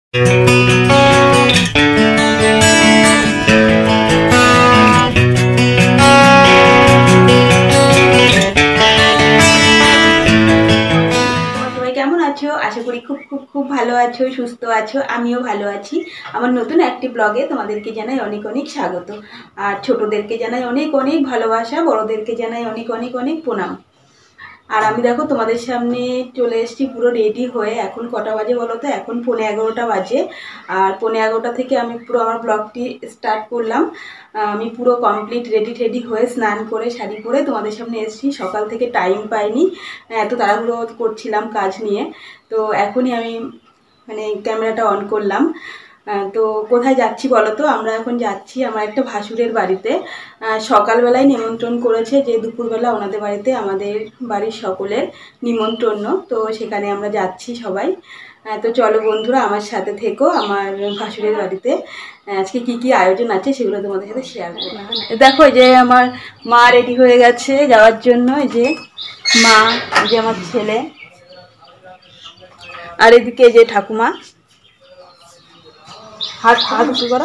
কেমন আছো? আশা করি খুব খুব খুব ভালো আছো, সুস্থ আছো। আমিও ভালো আছি। আমার নতুন একটি ব্লগে তোমাদেরকে জানাই অনেক অনেক স্বাগত। আর ছোটদেরকে জানাই অনেক অনেক ভালোবাসা, বড়দেরকে জানাই অনেক অনেক অনেক প্রণাম। আর আমি দেখো তোমাদের সামনে চলে এসেছি পুরো রেডি হয়ে। এখন কটা বাজে বলো তো? এখন 11:15 বাজে। আর 11:15 থেকে আমি পুরো আমার ব্লগটি স্টার্ট করলাম। আমি পুরো কমপ্লিট রেডি টেডি হয়ে স্নান করে শাড়ি পরে তোমাদের সামনে এসেছি। সকাল থেকে টাইম পাইনি, এত তাড়াহুড়ো করছিলাম কাজ নিয়ে। তো এখনই আমি মানে ক্যামেরাটা অন করলাম। তো কোথায় যাচ্ছি বলো তো? আমরা এখন যাচ্ছি আমার একটা ভাসুরের বাড়িতে। সকালবেলায় নিমন্ত্রণ করেছে, যে দুপুরবেলা ওনাদের বাড়িতে আমাদের বাড়ির সকলের নিমন্ত্রণ। তো সেখানে আমরা যাচ্ছি সবাই। তো চলো বন্ধুরা, আমার সাথে থেকো। আমার ভাসুরের বাড়িতে আজকে কি কি আয়োজন আছে সেগুলো তোমাদের সাথে শেয়ার করবো। দেখো, এই যে আমার মা রেডি হয়ে গেছে যাওয়ার জন্য। এই যে মা, এই যে আমার ছেলে, আর এদিকে যে ঠাকুমা। হাত হাত উঁচু করো।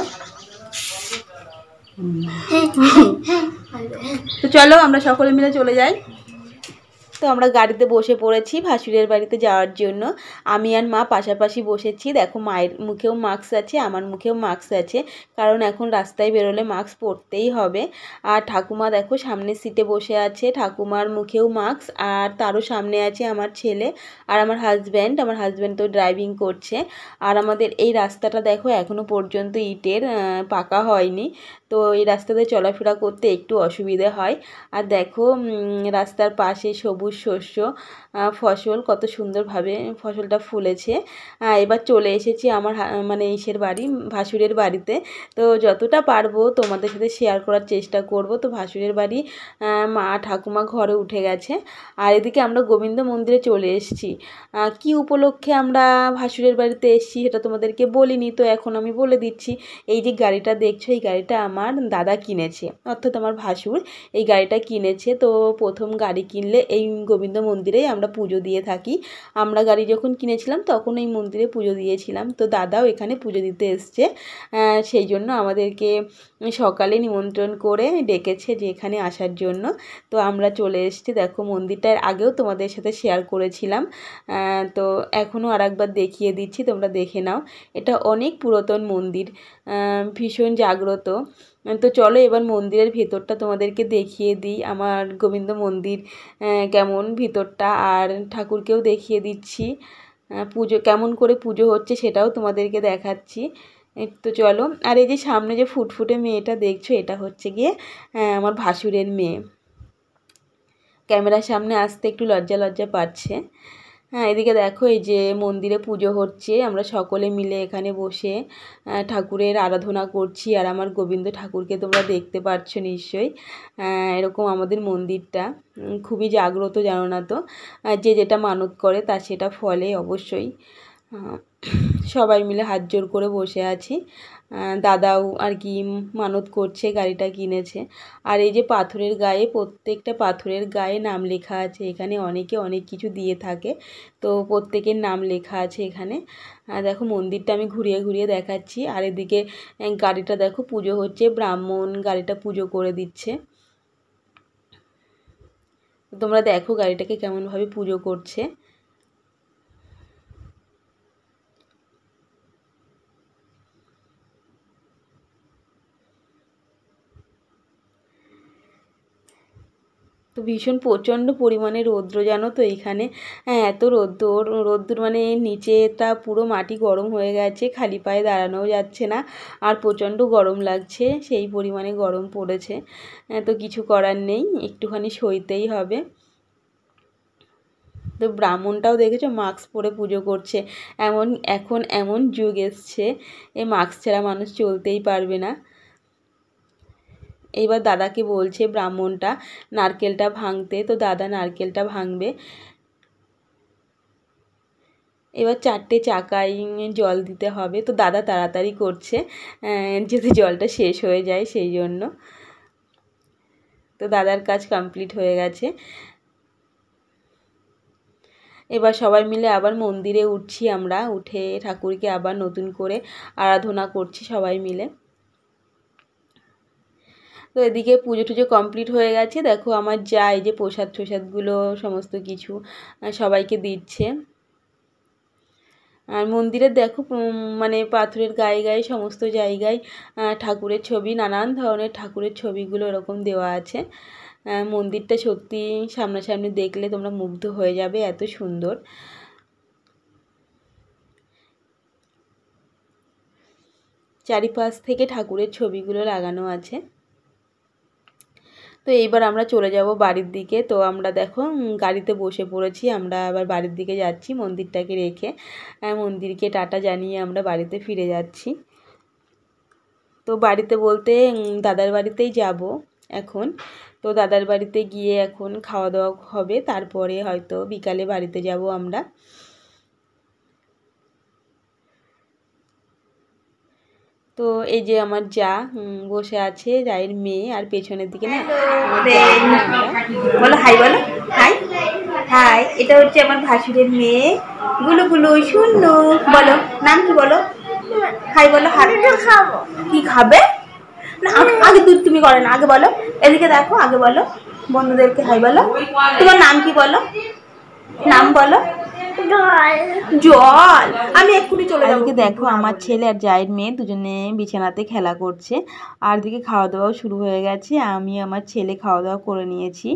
তো চলো আমরা সকলে মিলে চলে যাই। তো আমরা গাড়িতে বসে পড়েছি ভাসুরের বাড়িতে যাওয়ার জন্য। আমি আর মা পাশাপাশি বসেছি। দেখো, মায়ের মুখেও মাস্ক আছে, আমার মুখেও মাস্ক আছে, কারণ এখন রাস্তায় বেরোলে মাস্ক পরতেই হবে। আর ঠাকুমা দেখো সামনের সিটে বসে আছে, ঠাকুমার মুখেও মাস্ক। আর তারও সামনে আছে আমার ছেলে আর আমার হাজব্যান্ড। আমার হাজব্যান্ড তো ড্রাইভিং করছে। আর আমাদের এই রাস্তাটা দেখো এখনও পর্যন্ত ইটের, পাকা হয়নি। তো এই রাস্তাতে চলাফেরা করতে একটু অসুবিধে হয়। আর দেখো রাস্তার পাশে সবুজ শস্য, ফসল, কত সুন্দরভাবে ফসলটা ফুলেছে। এবার চলে এসেছি আমার মানে ইসের বাড়ি, ভাসুরের বাড়িতে। তো যতটা পারবো তোমাদের সাথে শেয়ার করার চেষ্টা করব। তো ভাসুরের বাড়ি মা ঠাকুমা ঘরে উঠে গেছে। আর এদিকে আমরা গোবিন্দ মন্দিরে চলে এসেছি। কি উপলক্ষে আমরা ভাসুরের বাড়িতে এসেছি সেটা তোমাদেরকে বলিনি, তো এখন আমি বলে দিচ্ছি। এই যে গাড়িটা দেখছো, এই গাড়িটা আমার দাদা কিনেছে, অর্থাৎ আমার ভাসুর এই গাড়িটা কিনেছে। তো প্রথম গাড়ি কিনলে এই গোবিন্দ মন্দিরেই আমরা পুজো দিয়ে থাকি। আমরা গাড়ি যখন কিনেছিলাম তখন এই মন্দিরে পুজো দিয়েছিলাম। তো দাদাও এখানে পুজো দিতে এসছে, সেই জন্য আমাদেরকে সকালে নিমন্ত্রণ করে ডেকেছে যে এখানে আসার জন্য। তো আমরা চলে এসেছি। দেখো মন্দিরটার আগেও তোমাদের সাথে শেয়ার করেছিলাম, তো এখনও আর একবার দেখিয়ে দিচ্ছি, তোমরা দেখে নাও। এটা অনেক পুরাতন মন্দির, ভীষণ জাগ্রত। তো চলো এবার মন্দিরের ভেতরটা তোমাদেরকে দেখিয়ে দিই, আমার গোবিন্দ মন্দির কেমন ভিতরটা। আর ঠাকুরকেও দেখিয়ে দিচ্ছি, পুজো কেমন করে পুজো হচ্ছে সেটাও তোমাদেরকে দেখাচ্ছি। তো চলো। আর এই যে সামনে যে ফুটফুটে মেয়েটা দেখছো, এটা হচ্ছে গিয়ে আমার ভাসুরের মেয়ে। ক্যামেরার সামনে আসতে একটু লজ্জা লজ্জা পাচ্ছে। হ্যাঁ, এদিকে দেখো এই যে মন্দিরে পুজো হচ্ছে, আমরা সকলে মিলে এখানে বসে ঠাকুরের আরাধনা করছি। আর আমার গোবিন্দ ঠাকুরকে তোমরা দেখতে পাচ্ছ নিশ্চয়ই। এরকম আমাদের মন্দিরটা খুবই জাগ্রত, জানো না তো? যে যেটা মানত করে তার সেটা ফলে অবশ্যই। সবাই মিলে হাত জোড় করে বসে আছি। দাদাও আর কি মানত করছে, গাড়িটা কিনেছে। আর এই যে পাথরের গায়ে, প্রত্যেকটা পাথরের গায়ে নাম লেখা আছে। এখানে অনেকে অনেক কিছু দিয়ে থাকে, তো প্রত্যেকের নাম লেখা আছে এখানে। দেখো মন্দিরটা আমি ঘুরিয়ে ঘুরিয়ে দেখাচ্ছি। আর এদিকে গাড়িটা দেখো পুজো হচ্ছে, ব্রাহ্মণ গাড়িটা পুজো করে দিচ্ছে। তোমরা দেখো গাড়িটাকে কেমনভাবে পুজো করছে। তো ভীষণ প্রচণ্ড পরিমাণে রৌদ্র, জানো তো এইখানে। এত রৌদ্র মানে নিচেটা পুরো মাটি গরম হয়ে গেছে, খালি পায়ে দাঁড়ানোও যাচ্ছে না। আর প্রচণ্ড গরম লাগছে, সেই পরিমাণে গরম পড়েছে। তো কিছু করার নেই, একটুখানি সইতেই হবে। তো ব্রাহ্মণটাও দেখেছো মাস্ক পরে পুজো করছে। এখন এমন যুগ এসছে, এই মাস্ক ছাড়া মানুষ চলতেই পারবে না। এইবার দাদাকে বলছে ব্রাহ্মণটা নারকেলটা ভাঙতে, তো দাদা নারকেলটা ভাঙবে। এবার 4টে চাকায় জল দিতে হবে, তো দাদা তাড়াতাড়ি করছে যাতে জলটা শেষ হয়ে যায় সেই জন্য। তো দাদার কাজ কমপ্লিট হয়ে গেছে। এবার সবাই মিলে আবার মন্দিরে উঠছি আমরা, উঠে ঠাকুরকে আবার নতুন করে আরাধনা করছি সবাই মিলে। তো এদিকে পুজো টুজো কমপ্লিট হয়ে গেছে, দেখো আমার যা এই যে প্রসাদগুলো সমস্ত কিছু সবাইকে দিচ্ছে। আর মন্দিরে দেখো মানে পাথরের গায়ে গায়ে সমস্ত জায়গায় ঠাকুরের ছবি, নানান ধরনের ঠাকুরের ছবিগুলো এরকম দেওয়া আছে। মন্দিরটা সত্যি সামনাসামনি দেখলে তোমরা মুগ্ধ হয়ে যাবে, এত সুন্দর। চারিপাশ থেকে ঠাকুরের ছবিগুলো লাগানো আছে। তো এইবার আমরা চলে যাব বাড়ির দিকে। তো আমরা দেখো গাড়িতে বসে পড়েছি, আমরা আবার বাড়ির দিকে যাচ্ছি মন্দিরটাকে রেখে। মন্দিরকে টাটা জানিয়ে আমরা বাড়িতে ফিরে যাচ্ছি। তো বাড়িতে বলতে দাদার বাড়িতেই যাব এখন। তো দাদার বাড়িতে গিয়ে এখন খাওয়া দাওয়া হবে, তারপরে হয়তো বিকালে বাড়িতে যাব আমরা। তো এই যে আমার যা বসে আছে, জায়ের মেয়ে, আর পেছনের দিকে না বলো হাই, বলো হাই। হাই, এটা হচ্ছে আমার ভাসুরের মেয়ে গুলু গুলু শুনু, বলো নাম কি বলো, হাই বলো। হাত খাবো, কি খাবে না আগে দুধ তুমি করে না, আগে বলো, এদিকে দেখো, আগে বলো বন্ধুদেরকে হাই বলো। তোমার নাম কি বলো, নাম বলো। জল, আমি এক্ষুনি চলে যাবো। দেখো আমার ছেলে আর জায়ের মেয়ে দুজনে বিছানাতে খেলা করছে, আর দিকে খাওয়া দাওয়াও শুরু হয়ে গেছে। আমি আমার ছেলে খাওয়া দাওয়া করে নিয়েছি,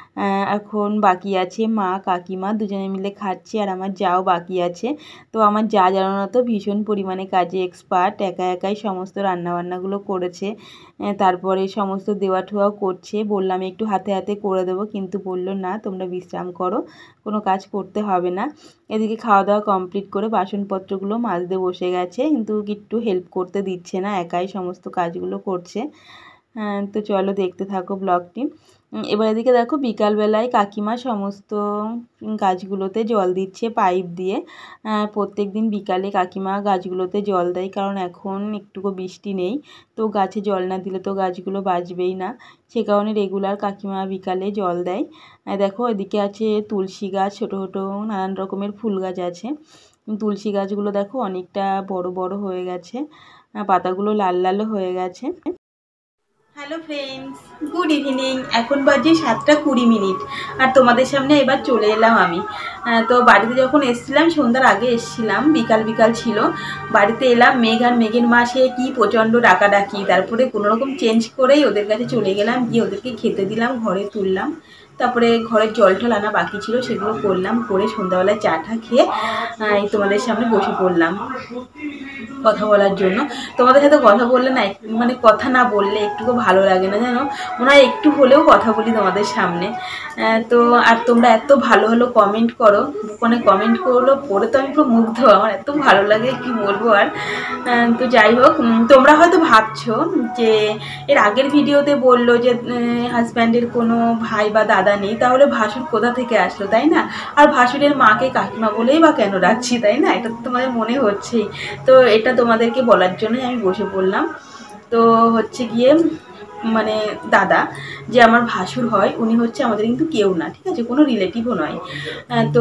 এখন বাকি আছে মা কাকিমা দুজনে মিলে খাচ্ছে, আর আমার যাও বাকি আছে। তো আমার যা জানো তো ভীষণ পরিমাণে কাজে এক্সপার্ট, একা একাই সমস্ত রান্নাবান্নাগুলো করেছে, তারপরে সমস্ত দেওয়া ঠোয়াও করছে। বললাম একটু হাতে হাতে করে দেবো, কিন্তু বললো না তোমরা বিশ্রাম করো, কোনো কাজ করতে হবে না। এদিকে খাওয়া দাওয়া কমপ্লিট করে বাসনপত্রগুলো মাজতে বসে গেছে, কিন্তু একটু হেল্প করতে দিচ্ছে না, একাই সমস্ত কাজগুলো করছে। তো চলো দেখতে থাকো ব্লগটি। এবার এদিকে দেখো বিকালবেলায় কাকিমা সমস্ত গাছগুলোতে জল দিচ্ছে পাইপ দিয়ে। প্রত্যেক দিন বিকালে কাকিমা গাছগুলোতে জল দেয়, কারণ এখন একটুকু বৃষ্টি নেই, তো গাছে জল না দিলে তো গাছগুলো বাঁচবেই না, সে কারণে রেগুলার কাকিমা বিকালে জল দেয়। দেখো এদিকে আছে তুলসী গাছ, ছোটো ছোটো নানান রকমের ফুল গাছ আছে। তুলসী গাছগুলো দেখো অনেকটা বড় বড় হয়ে গেছে, পাতাগুলো লাল লাল হয়ে গেছে। Hello friends, good evening. এখন বাজে 7:20, আর তোমাদের সামনে এবার চলে এলাম আমি। তো বাড়িতে যখন এসেছিলাম সন্ধ্যার আগে এসেছিলাম, বিকাল বিকাল ছিল, বাড়িতে এলাম। মেঘ আর মেঘের মাসে কি প্রচণ্ড ডাকাডাকি, তারপরে কোনোরকম চেঞ্জ করেই ওদের কাছে চলে গেলাম, গিয়ে ওদেরকে খেতে দিলাম, ঘরে তুললাম, তারপরে ঘরের জল টল আনা বাকি ছিল সেগুলো করলাম, করে সন্ধ্যাবেলায় চা টা খেয়ে এই তোমাদের সামনে বসে পড়লাম কথা বলার জন্য। তোমাদের সাথে কথা বললে না, মানে কথা না বললে একটুকু ভালো লাগে না, জানো, মনে হয় একটু হলেও কথা বলি তোমাদের সামনে। তো আর তোমরা এত ভালো ভালো কমেন্ট করো, মানে কমেন্ট করলো পড়ে তো আমি পুরো মুগ্ধ, আমার এত ভালো লাগে কি বলবো আর। তো যাই হোক, তোমরা হয়তো ভাবছো যে এর আগের ভিডিওতে বললো যে হাজব্যান্ডের কোনো ভাই বা দাদা নেই, তাহলে ভাসুর কোথা থেকে আসলো, তাই না? আর ভাসুরের মাকে কাকিমা বলেই বা কেন রাখছি, তাই না? এটা তো তোমাদের মনে হচ্ছেই। তো এটা তোমাদেরকে বলার জন্যই আমি বসে পড়লাম। তো হচ্ছে গিয়ে মানে দাদা যে আমার ভাসুর হয়, উনি হচ্ছে আমাদের কিন্তু কেউ না, ঠিক আছে, কোনো রিলেটিভও নয়। তো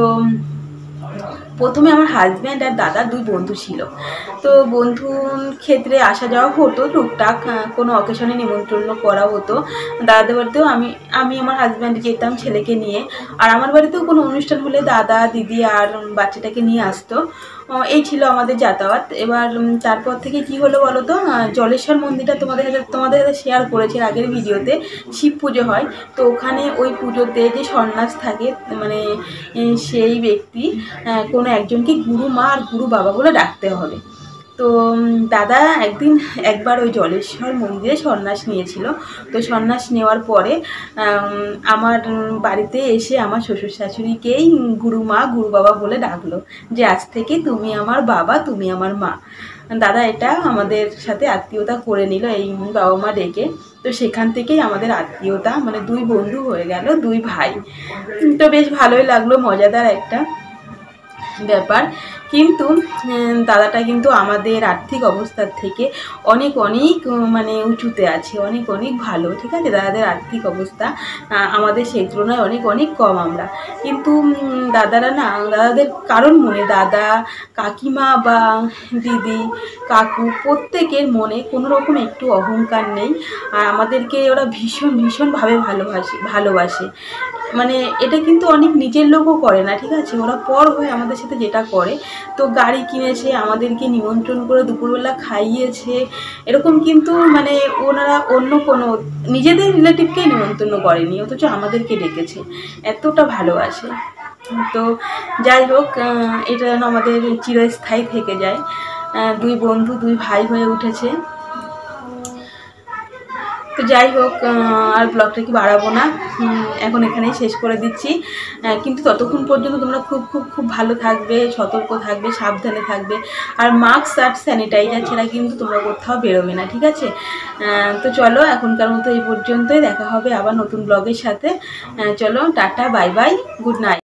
প্রথমে আমার হাজব্যান্ড আর দাদা দুই বন্ধু ছিল, তো বন্ধুর ক্ষেত্রে আসা যাওয়া হতো টুকটাক, কোনো অকেশনে নিমন্ত্রণ করা হতো। দাদাদের বাড়িতেও আমি আমার হাজব্যান্ড যেতাম ছেলেকে নিয়ে, আর আমার বাড়িতেও কোনো অনুষ্ঠান হলে দাদা দিদি আর বাচ্চাটাকে নিয়ে আসতো। এই ছিল আমাদের যাতায়াত। এবার তারপর থেকে কি হলো বলো তো, জলেশ্বর মন্দিরটা তোমাদের সাথে শেয়ার করেছে আগের ভিডিওতে, শিব পুজো হয়, তো ওখানে ওই পুজোতে যে সন্ন্যাস থাকে, মানে সেই ব্যক্তি কোনো একজনকে গুরু মা আর গুরু বাবা বলে ডাকতে হবে। তো দাদা একবার ওই জলেশ্বর মন্দিরে সন্ন্যাস নিয়েছিল। তো সন্ন্যাস নেওয়ার পরে আমার বাড়িতে এসে আমার শ্বশুর শাশুড়িকেই গুরু মা গুরু বাবা বলে ডাকলো, যে আজ থেকে তুমি আমার বাবা, তুমি আমার মা। দাদা এটা আমাদের সাথে আত্মীয়তা করে নিল, এই বাবা মা ডেকে। তো সেখান থেকেই আমাদের আত্মীয়তা, মানে দুই বন্ধু হয়ে গেল, দুই ভাই। তো বেশ ভালোই লাগলো, মজাদার একটা। ব্যাপার। কিন্তু দাদাটা কিন্তু আমাদের আর্থিক অবস্থার থেকে অনেক অনেক মানে উঁচুতে আছে, অনেক অনেক ভালো, ঠিক আছে। দাদাদের আর্থিক অবস্থা আমাদের সেই তুলনায় অনেক অনেক কম আমরা। কিন্তু দাদাদের কারোর মনে, দাদা, কাকিমা বা দিদি, কাকু, প্রত্যেকের মনে কোনো রকম একটু অহংকার নেই। আর আমাদেরকে ওরা ভীষণ ভীষণভাবে ভালোবাসে। মানে এটা কিন্তু অনেক নিজের লোকও করে না, ঠিক আছে। ওরা পর হয়ে আমাদের সাথে যেটা করে, তো গাড়ি কিনেছে, আমাদেরকে নিমন্ত্রণ করে দুপুরবেলা খাইয়েছে, এরকম কিন্তু মানে ওনারা অন্য কোনো নিজেদের রিলেটিভকেই নিমন্ত্রণ করেনি, অথচ আমাদেরকে ডেকেছে, এতটা ভালোবাসে। তো যাই হোক, এটা যেন আমাদের চিরস্থায়ী থেকে যায়। দুই বন্ধু, দুই ভাই হয়ে উঠেছে। তো যাই হোক, আর ব্লগটা কি বাড়াবো না, এখন এখানেই শেষ করে দিচ্ছি। কিন্তু ততক্ষণ পর্যন্ত তোমরা খুব খুব খুব ভালো থাকবে, সতর্ক থাকবে, সাবধানে থাকবে। আর মাস্ক আর স্যানিটাইজার ছাড়া কিন্তু তোমরা কোথাও বেরোবে না, ঠিক আছে। তো চলো, এখনকার মতো এই পর্যন্তই, দেখা হবে আবার নতুন ব্লগের সাথে। চলো, tata, bye bye, good night.